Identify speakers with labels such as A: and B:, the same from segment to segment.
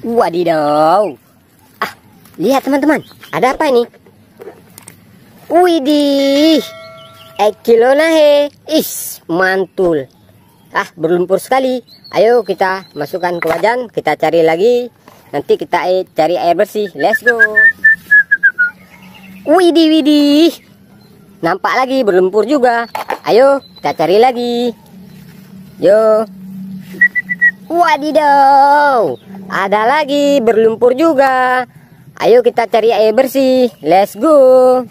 A: Wadidaw. Lihat teman-teman, ada apa ini? Widih, Ekilona mantul. Berlumpur sekali. Ayo kita masukkan ke wajan, kita cari lagi. Nanti kita cari air bersih. Let's go. Widih. Nampak lagi berlumpur juga. Ayo kita cari lagi. Yo. Wadidaw, ada lagi berlumpur juga. Ayo kita cari air bersih. Let's go.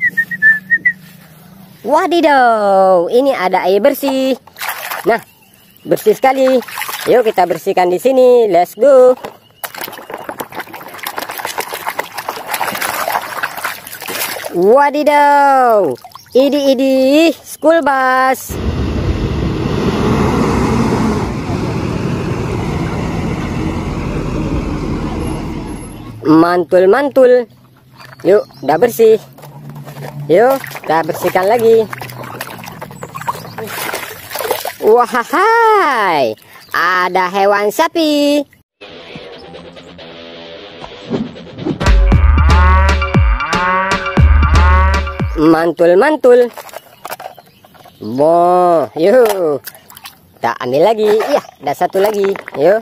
A: Wadidaw, ini ada air bersih. Nah, bersih sekali. Ayo kita bersihkan di sini. Let's go. Wadidaw, idi school bus. Mantul. Yuk, udah bersih. Yuk, kita bersihkan lagi. Wahai, ada hewan sapi. Mantul. Boh, yuk. Kita ambil lagi. Iya, ada satu lagi. Yuk.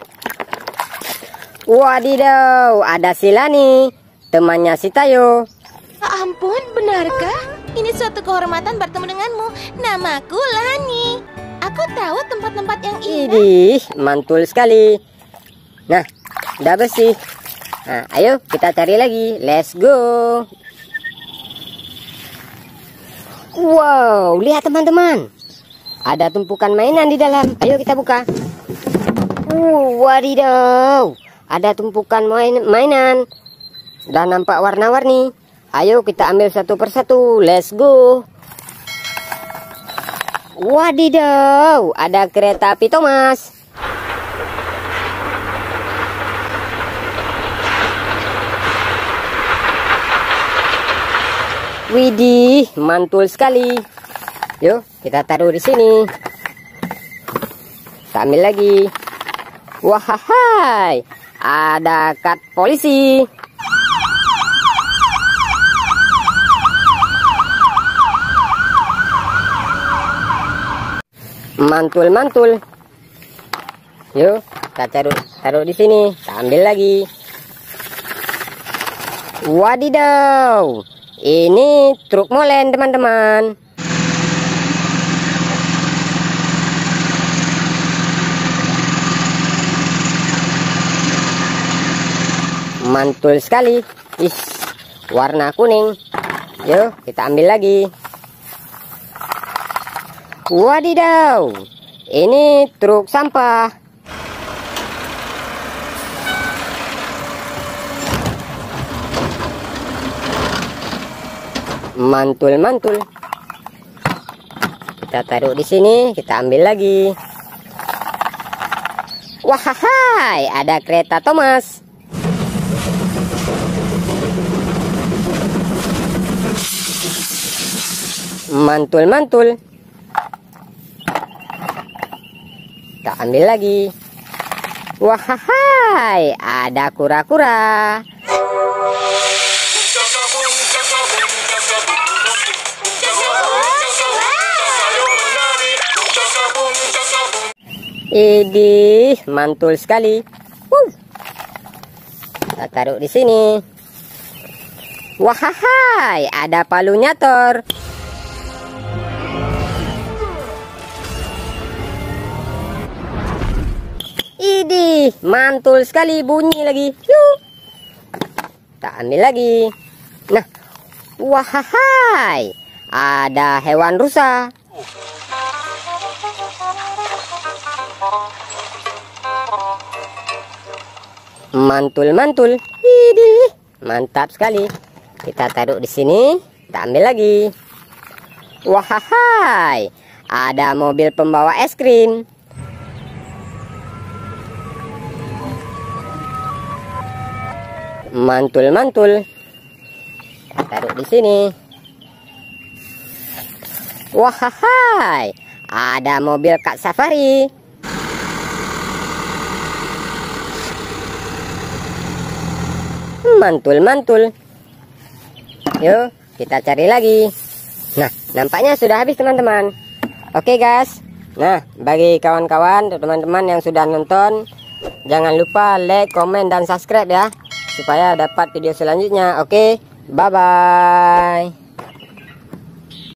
A: Wadidaw, ada si Lani, temannya si Tayo.
B: Ampun, benarkah? Ini suatu kehormatan bertemu denganmu. Namaku Lani. Aku tahu tempat-tempat yang indah.
A: Idih, mantul sekali. Nah, udah bersih. Nah, ayo kita cari lagi. Let's go. Wow, lihat teman-teman. Ada tumpukan mainan di dalam. Ayo kita buka. Wadidaw. Ada tumpukan mainan. Udah nampak warna-warni. Ayo kita ambil satu persatu. Let's go. Wadidaw, ada kereta api Thomas. Widih, mantul sekali. Yuk, kita taruh di sini. Kita ambil lagi. Wahai, ada kad polisi. Mantul. Yuk, kita taruh di sini. Kita ambil lagi. Wadidaw, ini truk molen teman-teman. Mantul sekali. Warna kuning. Yuk kita ambil lagi. Wadidaw, ini truk sampah. Mantul. Kita taruh di sini, kita ambil lagi. Wahai, ada kereta Thomas. Mantul. Kita ambil lagi. Wahai, ada kura-kura. Idih, mantul sekali. Kita taruh di sini. Wahai, ada palunyator. Idih, mantul sekali, bunyi lagi. Yuk. Kita ambil lagi. Nah, wahai, ada hewan rusa. Mantul. Idih, mantap sekali. Kita taruh di sini, kita ambil lagi. Wahai, ada mobil pembawa es krim. Mantul. Taruh di sini. Wahai, ada mobil Kak Safari. mantul. Yuk, kita cari lagi. Nah, nampaknya sudah habis teman-teman. Oke guys. Nah, bagi kawan-kawan, teman-teman yang sudah nonton, jangan lupa like, komen, dan subscribe ya, supaya dapat video selanjutnya. Oke, bye-bye.